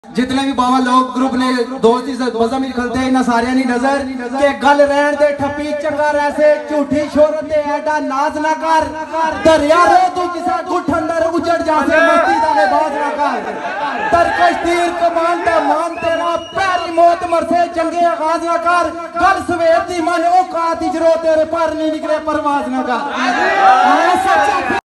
जितने भी बाबा लोग ग्रुप ने दोस्ती से मजमिल खलते हैं ना सारे नहीं नजर के गल रहन दे ठपी चंगा ऐसे झूठी शोहरत दे ऐडा नाज ना कर दरिया रो तू किसा गुठ अंदर उजड़ जासे मस्ती दा लिबास ना कर तरकश तीर कमान दा मान तेरा प्यारी मौत मरसे जंगे आगाज ना कर गल सवेर दी मन औकात इजरो तेरे पर नहीं निकले परवाज ना कर।